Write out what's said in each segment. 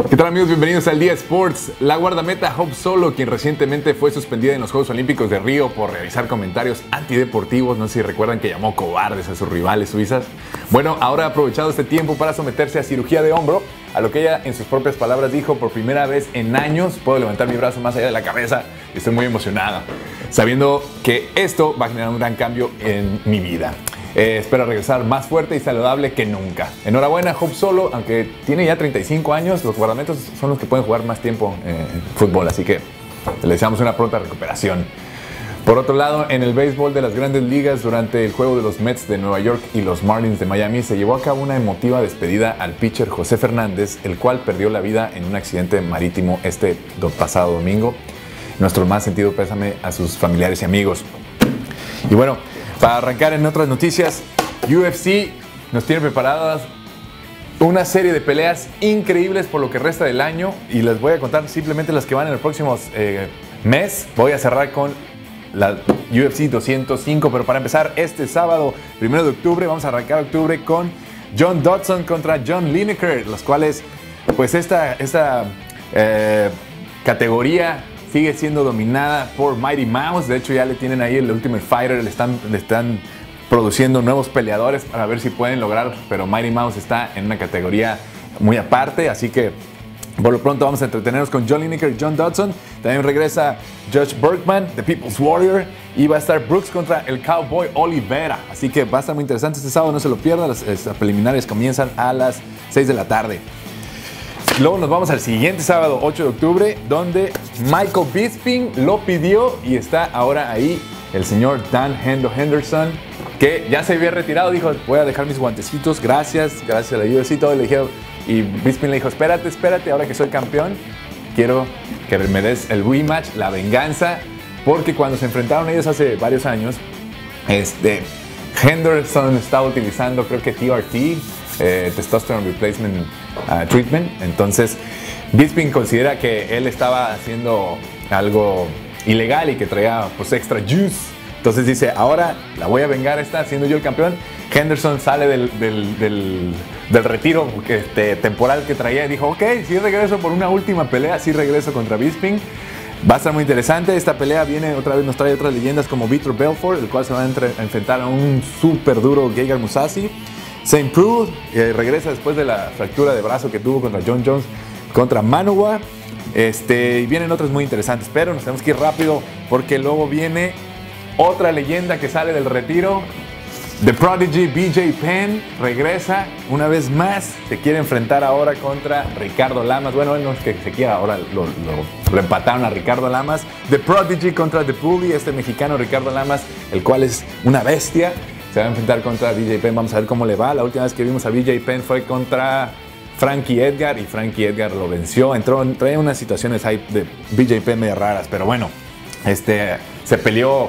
¿Qué tal, amigos? Bienvenidos al Día Sports. La guardameta Hope Solo, quien recientemente fue suspendida en los Juegos Olímpicos de Río por realizar comentarios antideportivos, no sé si recuerdan que llamó cobardes a sus rivales suizas. Bueno, ahora ha aprovechado este tiempo para someterse a cirugía de hombro, a lo que ella en sus propias palabras dijo: por primera vez en años puedo levantar mi brazo más allá de la cabeza y estoy muy emocionada, sabiendo que esto va a generar un gran cambio en mi vida. Espero regresar más fuerte y saludable que nunca. Enhorabuena, Hope Solo, aunque tiene ya 35 años, los guardametas son los que pueden jugar más tiempo en fútbol, así que le deseamos una pronta recuperación. Por otro lado, en el béisbol de las Grandes Ligas, durante el juego de los Mets de Nueva York y los Marlins de Miami, se llevó a cabo una emotiva despedida al pitcher José Fernández, el cual perdió la vida en un accidente marítimo pasado domingo. Nuestro más sentido pésame a sus familiares y amigos. Y bueno, para arrancar en otras noticias, UFC nos tiene preparadas una serie de peleas increíbles por lo que resta del año y les voy a contar simplemente las que van en el próximo mes. Voy a cerrar con la UFC 205, pero para empezar, este sábado 1 de octubre, vamos a arrancar octubre con John Dodson contra John Lineker, los cuales, pues esta categoría sigue siendo dominada por Mighty Mouse. De hecho, ya le tienen ahí el Ultimate Fighter, le están produciendo nuevos peleadores para ver si pueden lograr, pero Mighty Mouse está en una categoría muy aparte, así que por lo pronto vamos a entretenernos con John Lineker y John Dodson. También regresa Josh Burkman, The People's Warrior, y va a estar Brooks contra el Cowboy Oliveira, así que va a estar muy interesante este sábado, no se lo pierdan. Las preliminares comienzan a las 6 de la tarde. Luego nos vamos al siguiente sábado, 8 de octubre, donde Michael Bisping lo pidió y está ahora ahí el señor Dan Henderson, que ya se había retirado. Dijo: voy a dejar mis guantecitos, gracias a la UFC, todo. Le dijeron, y Bisping le dijo: espérate, ahora que soy campeón, quiero que me des el rematch, la venganza, porque cuando se enfrentaron ellos hace varios años, Henderson estaba utilizando, creo que TRT, Testosterone Replacement Treatment. Entonces Bisping considera que él estaba haciendo algo ilegal y que traía pues extra juice. Entonces dice: ahora la voy a vengar, siendo yo el campeón. Henderson sale del retiro temporal que traía y dijo: ok, si regreso por una última pelea, sí regreso contra Bisping. Va a estar muy interesante. Esta pelea nos trae otras leyendas como Vitor Belfort, el cual se va a enfrentar a un súper duro Gegard Mousasi. St. Preux regresa después de la fractura de brazo que tuvo contra John Jones contra Manuwa. Y vienen otras muy interesantes, pero nos tenemos que ir rápido porque luego viene otra leyenda que sale del retiro. The Prodigy BJ Penn regresa una vez más. Se quiere enfrentar ahora contra Ricardo Lamas. Bueno, él no es que se quiera, ahora lo empataron a Ricardo Lamas. The Prodigy contra The Bully, mexicano Ricardo Lamas, el cual es una bestia. Se va a enfrentar contra BJ Penn. Vamos a ver cómo le va. La última vez que vimos a BJ Penn fue contra Frankie Edgar y Frankie Edgar lo venció. Trae unas situaciones ahí de BJ Penn medio raras, pero bueno, se peleó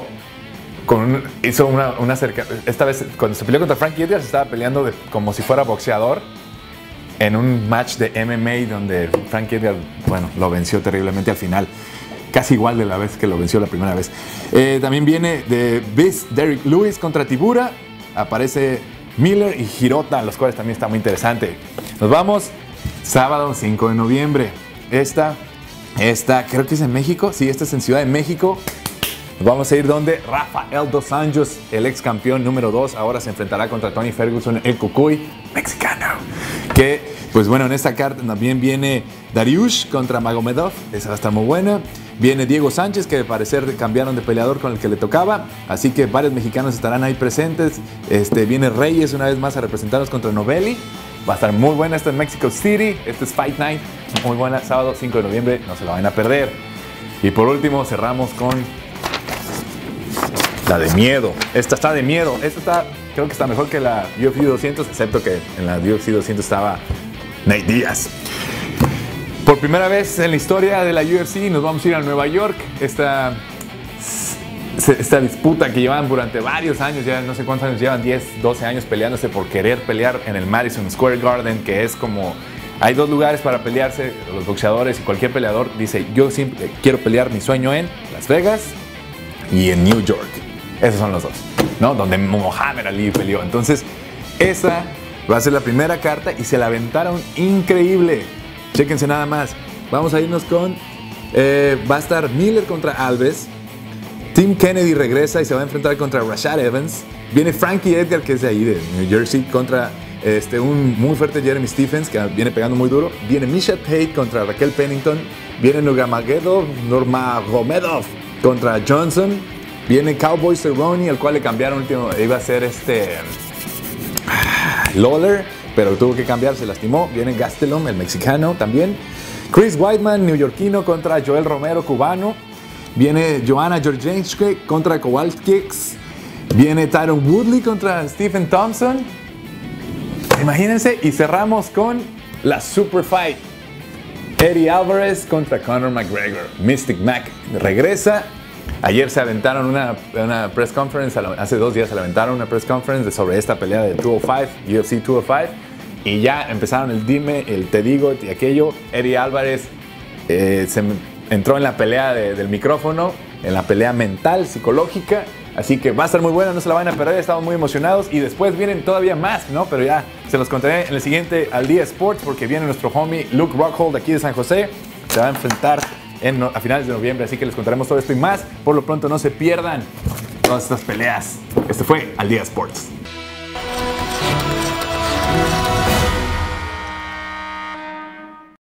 hizo una cerca. Esta vez, cuando se peleó contra Frankie Edgar, se estaba peleando como si fuera boxeador en un match de MMA donde Frankie Edgar, bueno, lo venció terriblemente al final. Casi igual de la vez que lo venció la primera vez. También viene de Derrick Lewis contra Tibura. Aparece Miller y Hirota, los cuales también está muy interesante. Nos vamos sábado 5 de noviembre. Esta creo que es en México. Sí, esta es en Ciudad de México. Nos vamos a ir donde Rafael dos Anjos, el ex campeón número 2, ahora se enfrentará contra Tony Ferguson, el Cucuy mexicano. Que, pues bueno, en esta carta también viene Dariush contra Magomedov. Esa va a estar muy buena. Viene Diego Sánchez, que al parecer cambiaron de peleador con el que le tocaba, así que varios mexicanos estarán ahí presentes. Viene Reyes una vez más a representarnos contra Novelli. Va a estar muy buena esta en Mexico City. Este es Fight Night, muy buena, sábado 5 de noviembre, no se la van a perder. Y por último cerramos con la de miedo. Esta está de miedo. Creo que está mejor que la UFC 200, excepto que en la UFC 200 estaba Nate Diaz. Por primera vez en la historia de la UFC nos vamos a ir a Nueva York. Esta disputa que llevan durante varios años, ya no sé cuántos años llevan, 10, 12 años peleándose por querer pelear en el Madison Square Garden, que es como... Hay dos lugares para pelearse, los boxeadores y cualquier peleador dice: yo siempre quiero pelear, mi sueño en Las Vegas y en New York. Esos son los dos, ¿no? Donde Muhammad Ali peleó. Entonces, esa va a ser la primera carta y se la aventaron increíble. Chéquense nada más. Vamos a irnos con... va a estar Miller contra Alves. Tim Kennedy regresa y se va a enfrentar contra Rashad Evans. Viene Frankie Edgar, que es de ahí, de New Jersey, contra un muy fuerte Jeremy Stephens, que viene pegando muy duro. Viene Misha Tate contra Raquel Pennington. Viene Nurmagomedov contra Johnson. Viene Cowboy Cerrone, al cual le cambiaron último. Iba a ser Lawler, pero tuvo que cambiar, se lastimó. Viene Gastelum, el mexicano también. Chris Weidman, neoyorquino, contra Joel Romero, cubano. Viene Joanna Jędrzejczyk contra Kowalski. Viene Tyron Woodley contra Stephen Thompson. Imagínense, y cerramos con la Super Fight. Eddie Alvarez contra Conor McGregor. Mystic Mac regresa. Ayer se aventaron una press conference, hace 2 días se aventaron una press conference sobre esta pelea de 205, UFC 205. Y ya empezaron el dime, el te digo y aquello. Eddie Alvarez se entró en la pelea del micrófono, en la pelea mental, psicológica. Así que va a estar muy buena, no se la van a perder, estamos muy emocionados. Y después vienen todavía más, ¿no? Pero ya se los contaré en el siguiente Al Día Sports, porque viene nuestro homie Luke Rockhold de aquí de San José. Se va a enfrentar a finales de noviembre, así que les contaremos todo esto y más. Por lo pronto no se pierdan todas estas peleas. Este fue Al Día Sports.